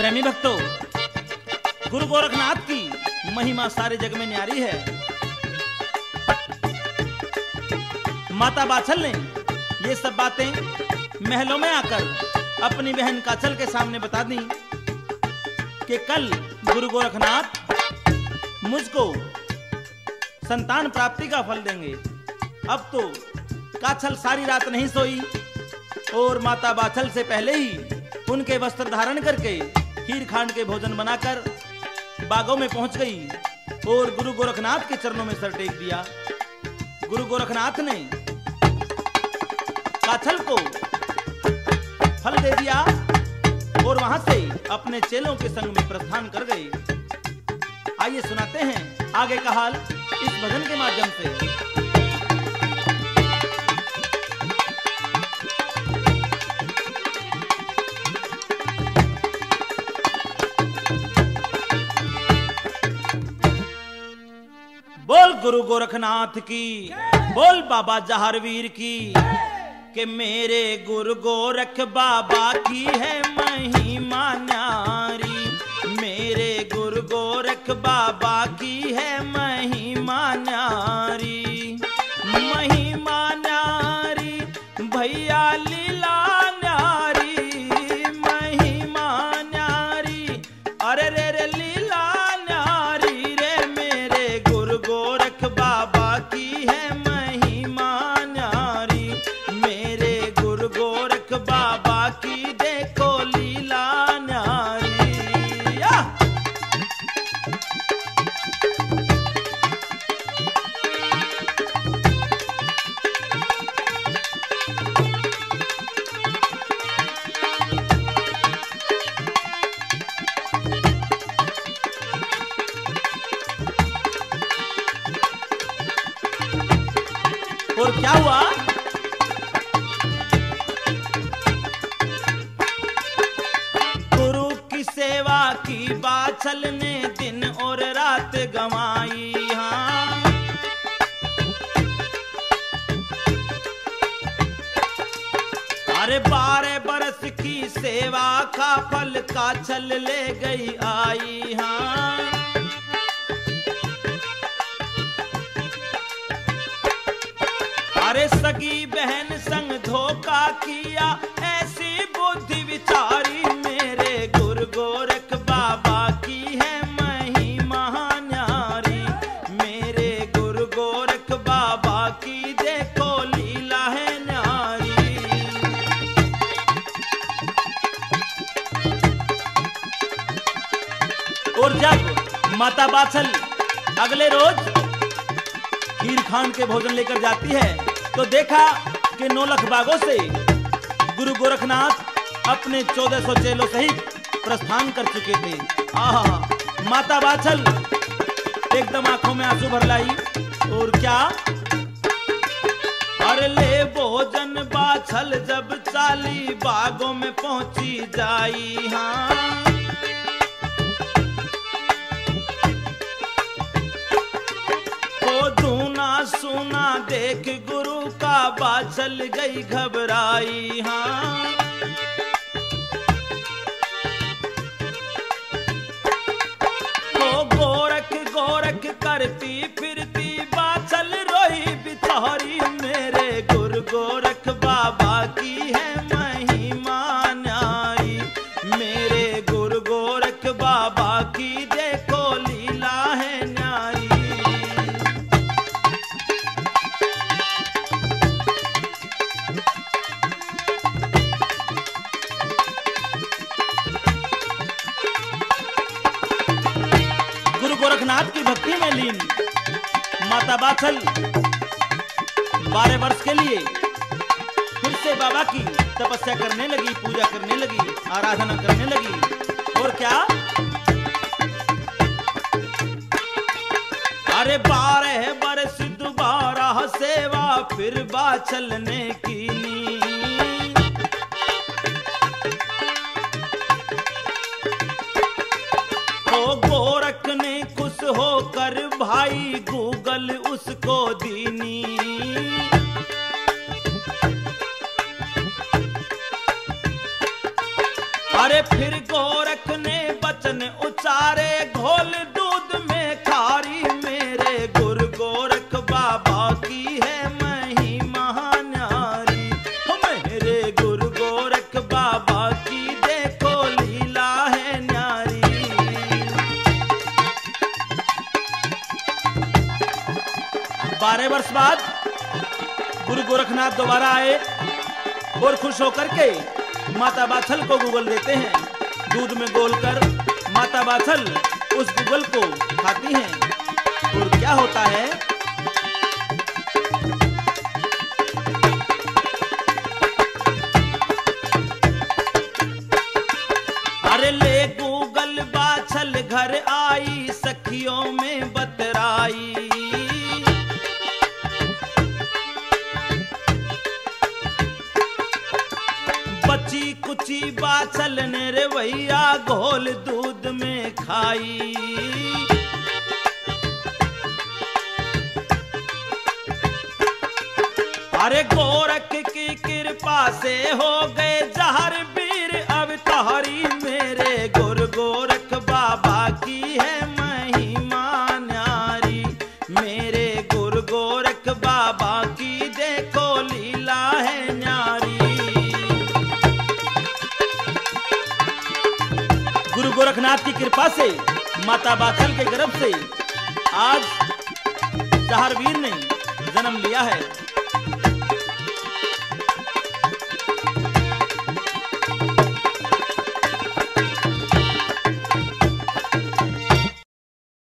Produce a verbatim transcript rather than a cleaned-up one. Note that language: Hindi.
प्रेमी भक्तों, गुरु गोरखनाथ की महिमा सारे जग में न्यारी है। माता बाछल ने ये सब बातें महलों में आकर अपनी बहन काछल के सामने बता दी कि कल गुरु गोरखनाथ मुझको संतान प्राप्ति का फल देंगे। अब तो काछल सारी रात नहीं सोई और माता बाछल से पहले ही उनके वस्त्र धारण करके खीर खांड के भोजन बनाकर बागों में पहुंच गई और गुरु गोरखनाथ के चरणों में सर टेक दिया। गुरु गोरखनाथ ने काछल को फल दे दिया और वहां से अपने चेलों के संग में प्रस्थान कर गए। आइए सुनाते हैं आगे का हाल इस भजन के माध्यम से। बोल गुरु गोरखनाथ की, बोल बाबा जहारवीर की, कि मेरे गुरु गोरख बाबा की है महिमा न्यारी। मेरे गुरु गोरख बाबा की है महिमा न्यारी। महिमा न्यारी भैया लीला न्यारी। महिमा न्यारी अरे रे रे लीला न्यारी रे। मेरे गुरु गोरख बाबा की है महिमा न्यारी। मेरे गुरु गोरख बाबा की देखो लीला न्यारी। या! और क्या हुआ? गुरु की सेवा की बाछल ने दिन और रात गंवाई। हाँ, अरे बारह बरस की सेवा का फल काछल ले गई आई। हाँ, अरे सगी बहन संग धोखा किया ऐसी बुद्धि विचारी। मेरे गुरु गोरख बाबा की है महिमा न्यारी। मेरे गुरु गोरख बाबा की देखो लीला है न्यारी। और जब माता बाछल अगले रोज खीर खांड के भोजन लेकर जाती है तो देखा कि नौलख बागों से गुरु गोरखनाथ अपने चौदह सौ चेलों सहित प्रस्थान कर चुके थे। आहा, माता बाछल एकदम आंखों में आंसू भर लाई। और क्या? अरे ले भोजन बाछल जब चाली बागों में पहुंची जाई। हाँ, सुना देख गुरु का बाछल गई घबराई। हाँ, ओ गोरख गोरख करती फिरती बाछल रोई बिचारी। मेरे गुरु गोरख बाबा की है महिमा न्यारी। मेरे गुरु गोरख बाबा की देखो लीला है न्यारी। गोरखनाथ की भक्ति में लीन माता बाछल बारह वर्ष के लिए फिर से बाबा की तपस्या करने लगी, पूजा करने लगी, आराधना करने लगी। और क्या? अरे बारह वर्ष दोबारा सेवा फिर बाछल ने कीनी। ओ गोरख ने खुश होकर भाई गूगल उसको दीनी। अरे फिर गोरख ने बाद गुरु गोरखनाथ दोबारा आए और खुश होकर के माता बाछल को गुगल देते हैं। दूध में गोलकर माता बाछल उस गुगल को खाती हैं और क्या होता है, अरे ले गूगल बाछल घर आई सखियों में बतराई। बची कुची बाछल ने रे भैया घोल दूध में खाई। अरे गोरख की कृपा से हो गए जहर वीर अब तहरी मेरे गुरु गोरख बाबा की है महिमा न्यारी। मेरे गुरु गोरख बाबा की देखो लीला है न्यारी। गुरु गोरखनाथ की कृपा से माता बाछल के गर्भ से आज जहरवीर ने जन्म लिया है।